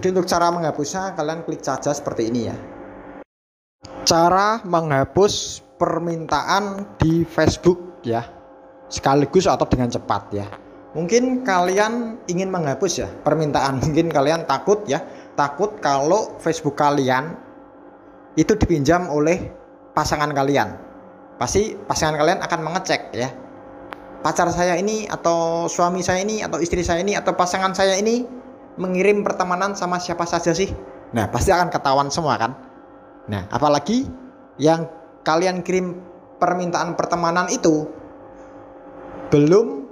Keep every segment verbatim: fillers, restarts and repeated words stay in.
Jadi untuk cara menghapusnya kalian klik saja seperti ini ya. Cara menghapus permintaan di Facebook ya, sekaligus atau dengan cepat ya. Mungkin kalian ingin menghapus ya permintaan, mungkin kalian takut ya, takut kalau Facebook kalian itu dipinjam oleh pasangan kalian. Pasti pasangan kalian akan mengecek ya, pacar saya ini atau suami saya ini atau istri saya ini atau pasangan saya ini mengirim pertemanan sama siapa saja sih. Nah pasti akan ketahuan semua kan. Nah apalagi yang kalian kirim permintaan pertemanan itu belum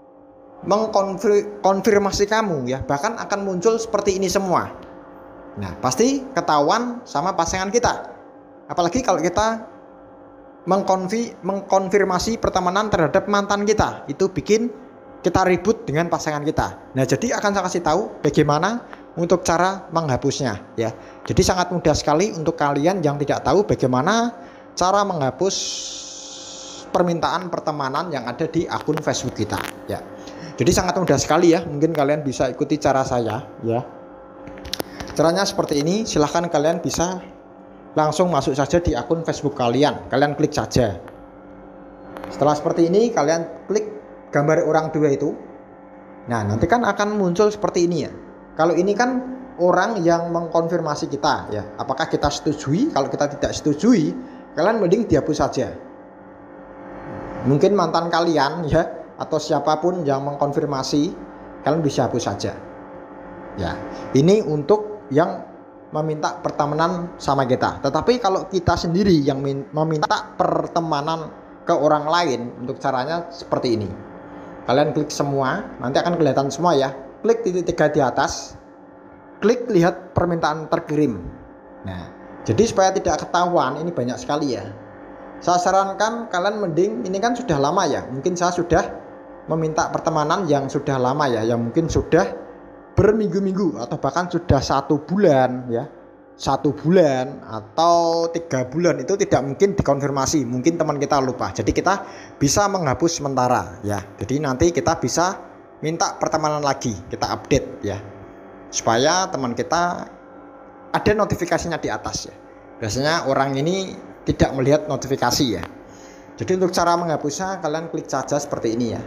mengkonfirmasi kamu ya, bahkan akan muncul seperti ini semua. Nah pasti ketahuan sama pasangan kita. Apalagi kalau kita mengkonfi, mengkonfirmasi pertemanan terhadap mantan kita, itu bikin kita ribut dengan pasangan kita. Nah jadi akan saya kasih tahu bagaimana untuk cara menghapusnya ya. Jadi sangat mudah sekali untuk kalian yang tidak tahu bagaimana cara menghapus permintaan pertemanan yang ada di akun Facebook kita ya. Jadi sangat mudah sekali ya, mungkin kalian bisa ikuti cara saya ya. Caranya seperti ini, silahkan kalian bisa langsung masuk saja di akun Facebook kalian. Kalian klik saja. Setelah seperti ini kalian klik gambar orang dua itu. Nah nanti kan akan muncul seperti ini ya. Kalau ini kan orang yang mengkonfirmasi kita ya, apakah kita setujui. Kalau kita tidak setujui, kalian mending dihapus saja. Mungkin mantan kalian ya, atau siapapun yang mengkonfirmasi, kalian bisa hapus saja ya. Ini untuk yang meminta pertemanan sama kita. Tetapi kalau kita sendiri yang meminta pertemanan ke orang lain, untuk caranya seperti ini. Kalian klik semua, nanti akan kelihatan semua ya. Klik titik tiga di atas, klik lihat permintaan terkirim. Nah jadi supaya tidak ketahuan, ini banyak sekali ya. Saya sarankan kalian mending, ini kan sudah lama ya, mungkin saya sudah meminta pertemanan yang sudah lama ya, yang mungkin sudah berminggu-minggu atau bahkan sudah satu bulan ya, satu bulan atau tiga bulan, itu tidak mungkin dikonfirmasi, mungkin teman kita lupa. Jadi kita bisa menghapus sementara ya. Jadi nanti kita bisa minta pertemanan lagi, kita update ya, supaya teman kita ada notifikasinya di atas ya. Biasanya orang ini tidak melihat notifikasi ya. Jadi untuk cara menghapusnya kalian klik saja seperti ini ya,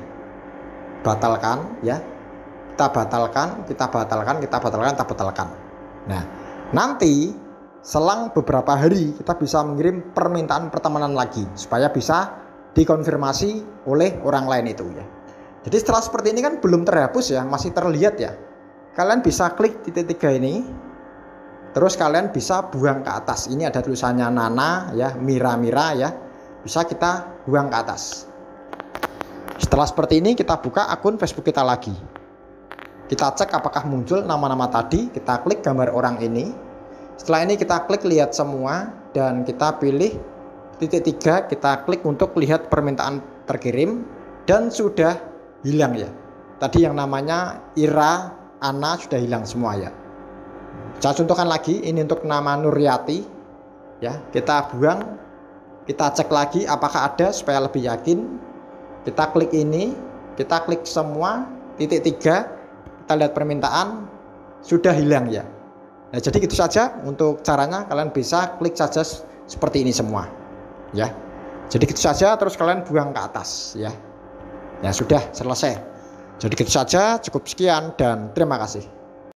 batalkan ya, kita batalkan, kita batalkan, kita batalkan, kita batalkan. Nah nanti selang beberapa hari kita bisa mengirim permintaan pertemanan lagi supaya bisa dikonfirmasi oleh orang lain itu ya. Jadi setelah seperti ini kan belum terhapus ya, masih terlihat ya. Kalian bisa klik titik tiga ini, terus kalian bisa buang ke atas. Ini ada tulisannya Nana ya, Mira Mira ya, bisa kita buang ke atas. Setelah seperti ini kita buka akun Facebook kita lagi. Kita cek apakah muncul nama-nama tadi, kita klik gambar orang ini. Setelah ini kita klik lihat semua dan kita pilih titik tiga, kita klik untuk lihat permintaan terkirim dan sudah hilang ya. Tadi yang namanya Ira, Ana sudah hilang semua ya. Saya contohkan lagi, ini untuk nama Nuryati ya, kita buang, kita cek lagi apakah ada supaya lebih yakin. Kita klik ini, kita klik semua, titik tiga, kita lihat permintaan sudah hilang ya. Nah jadi gitu saja untuk caranya, kalian bisa klik saja seperti ini semua ya. Jadi gitu saja, terus kalian buang ke atas ya. Ya sudah selesai. Jadi gitu saja, cukup sekian dan terima kasih.